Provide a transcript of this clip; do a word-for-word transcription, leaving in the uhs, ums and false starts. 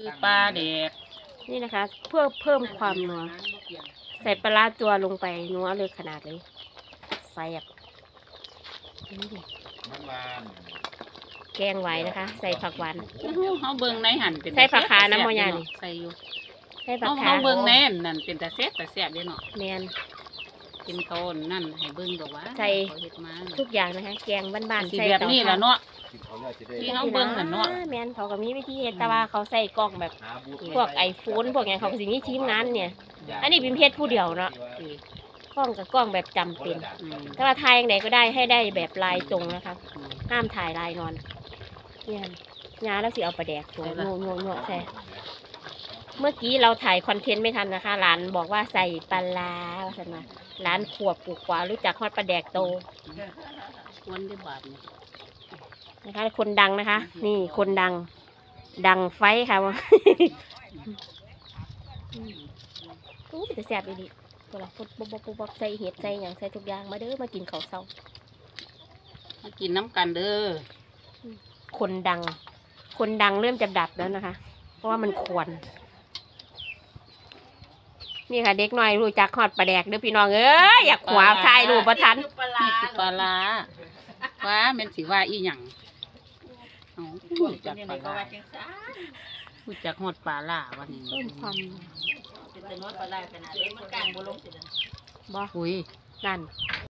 คือปลาแดกนี่นะคะ เพื่อเพิ่มความนัวใส่ปลาร้าตัวลงไปนัวเลยขนาดเลยใส่แบบแกงไว้นะคะ ใส่ผักหวานเขาเบิ่งในหั่นเป็นใส่ผักขาน้ำมอยานี่ใส่อยู่ใส่ผักขาเขาเบิ่งแน่นนั่นเป็นตาแซ่บตาแซ่บเด้เนาะแมนกินเขานั่นให้เบิ่งดอกว่าใส่ทุกอย่างนะคะแกงบ้านๆใส่แบบนี้แหละเนาะที่เขาเบิ่งนั่นเนาะแมนเขาก็มีวิธีเฮ็ดแต่ว่าเขาใส่กล่องแบบพวกไอโฟนพวกไงเขาก็สิมีทีมงานเนี่ยอันนี้เป็นเพชรผู้เดียวเนาะกล้องกับกล้องแบบจำเป็นแต่ว่าถ่ายอย่างไหนก็ได้ให้ได้แบบลายตรงนะคะห้ามถ่ายลายนอนเนี่ยงาแล้วสิเอาปลาแดกตัวงงงงใช่เมื่อกี้เราถ่ายคอนเทนต์ไม่ทันนะคะร้านบอกว่าใส่ปลาร้าว่าสันมาร้านขวบปลูกกว่ารู้จักฮอดปลาแดกโตวันได้บาทนะคะคนดังนะคะนี่คนดังดังไฟค่ะว่าอู้แต่แซ่บดีตัวละปุ๊บปุ๊บปุ๊บปุ๊บใส่เห็ดใส่อย่างใส่ทุกอย่างมาเด้อมากินข้าวเช้ามากินน้ำกันเด้อคนดังคนดังเริ่มจะดับแล้วนะคะเพราะว่ามันควรนี่ค่ะเด็กน้อยรู้จักฮอดปลาแดกเด้อพี่น้องเอ้ยอยากขวาทายรูปประทันนี่คือปลาร้าว่าเป็นสิว่าอีหยังรู้จักปลาร้ารู้จักฮอดปลาล่าวันนี้เพิ่มความบ่อุ้ยนั่น